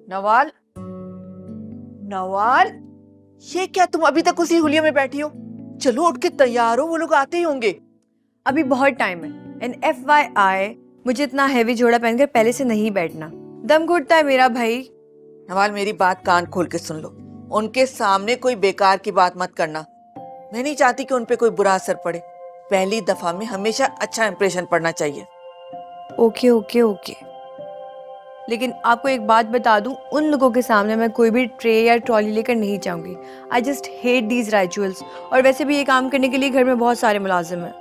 नवाल, नवाल, ये क्या तुम अभी तक उसी हुलिया में बैठी हो? चलो उठ के तैयार हो, वो लोग आते ही होंगे। अभी बहुत टाइम है। एंड FYI, मुझे इतना हैवी जोड़ा पहनकर पहले से नहीं बैठना। दम घुटता है मेरा भाई। नवाल, मेरी बात कान खोल के सुन लो। उनके सामने कोई बेकार की बात मत करना। मैं नहीं चाहती कि उन पे कोई बुरा असर पड़े। पहली दफा में हमेशा अच्छा इंप्रेशन पड़ना चाहिए। Okay okay okay. लेकिन आपको एक बात बता दूं, उन लोगों के सामने मैं कोई भी ट्रे या ट्रॉली लेकर नहीं जाऊंगी। I just hate these rituals. और वैसे भी ये काम करने के लिए घर में बहुत सारे मुलाजिम हैं।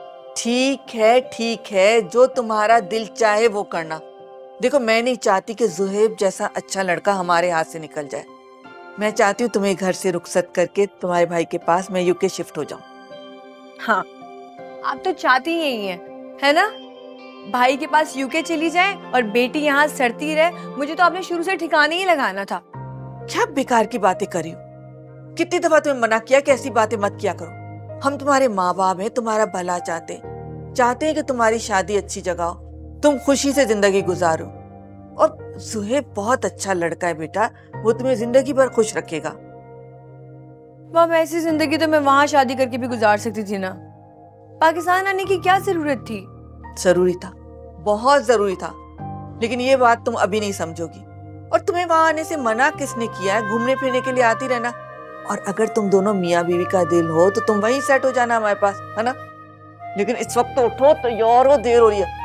ठीक है, जो तुम्हारा दिल चाहे वो करना। देखो, मैं नहीं चाहती कि जुहेब जैसा अच्छा लड़का हमारे हाथ से निकल जाए। मैं चाहती हूँ तुम्हें घर से रुखसत करके तुम्हारे भाई के पास मैं यूके शिफ्ट हो जाऊं। हाँ, आप तो चाहती ही यही हैं, है ना? भाई के पास यूके चली जाए और बेटी यहाँ सड़ती रहे। मुझे तो आपने शुरू से ठिकाने ही लगाना था। क्या बेकार की बातें करी हो? कितनी दफा तुम्हें मना किया कि ऐसी बातें मत किया करो। हम तुम्हारे माँ बाप हैं, तुम्हारा भला चाहते हैं कि तुम्हारी शादी अच्छी जगह हो, तुम खुशी से जिंदगी गुजारो। और सुहेब बहुत अच्छा लड़का है बेटा, वो तुम्हें जिंदगी भर खुश रखेगा। मम, ऐसी जिंदगी तो मैं वहां शादी करके भी गुजार सकती थी ना। पाकिस्तान आने की क्या जरूरत थी? जरूरी था, बहुत जरूरी था। लेकिन ये बात तुम अभी नहीं समझोगी। और तुम्हें वहां आने से मना किसने किया है? घूमने फिरने के लिए आती रहना। और अगर तुम दोनों मियाँ बीवी का दिल हो तो तुम वहीं सेट हो जाना हमारे पास, है ना? लेकिन इस वक्त तो उठो, तैयार हो, देर हो रही है।